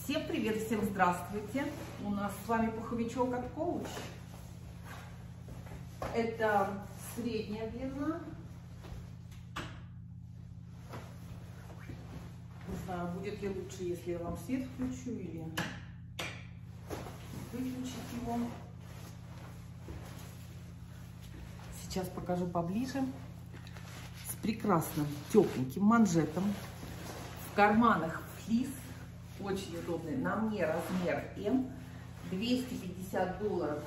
Всем привет, всем здравствуйте! У нас с вами пуховичок от Coach. Это средняя длина. Не знаю, будет ли лучше, если я вам свет включу или выключить его. Сейчас покажу поближе. С прекрасным тепленьким манжетом. В карманах флис. Очень удобный. На мне размер М. $250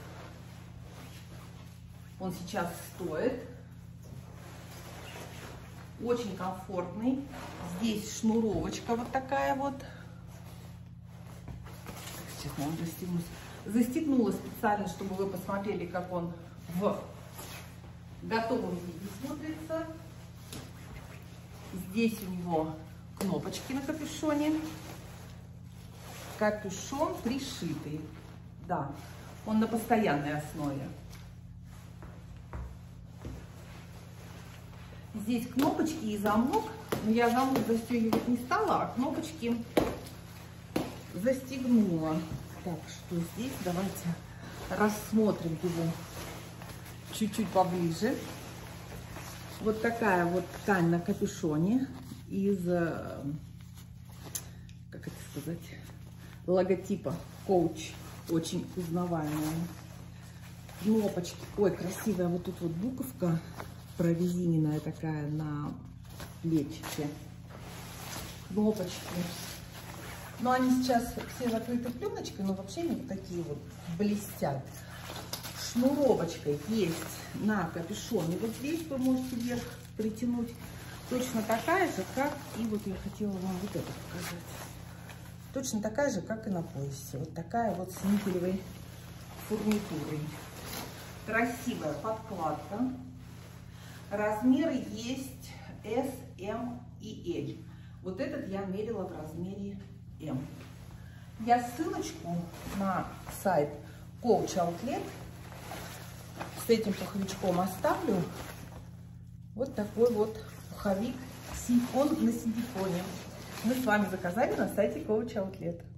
он сейчас стоит. Очень комфортный. Здесь шнуровочка вот такая вот. Сейчас я вам застегну. Застегнула специально, чтобы вы посмотрели, как он в готовом виде смотрится. Здесь у него кнопочки на капюшоне. Капюшон пришитый. Да, он на постоянной основе. Здесь кнопочки и замок. Но я замок застегивать не стала, а кнопочки застегнула. Так, что здесь? Давайте рассмотрим его чуть-чуть поближе. Вот такая вот ткань на капюшоне из, как это сказать, логотипа Coach. Очень узнаваемая. Кнопочки. Ой, красивая вот тут вот буковка прорезиненная такая на плечике. Кнопочки. Но они сейчас все закрыты пленочкой, но вообще они вот такие вот блестят. Шнуровочка есть на капюшоне. Вот здесь вы можете вверх притянуть. Точно такая же, как и вот я хотела вам вот это показать. Точно такая же, как и на поясе. Вот такая вот с никелевой фурнитурой. Красивая подкладка. Размеры есть S, M и L. Вот этот я мерила в размере M. Я ссылочку на сайт Coach Outlet с этим пуховичком оставлю. Вот такой вот пуховик. Он на силиконе. Мы с вами заказали на сайте Coach Outlet.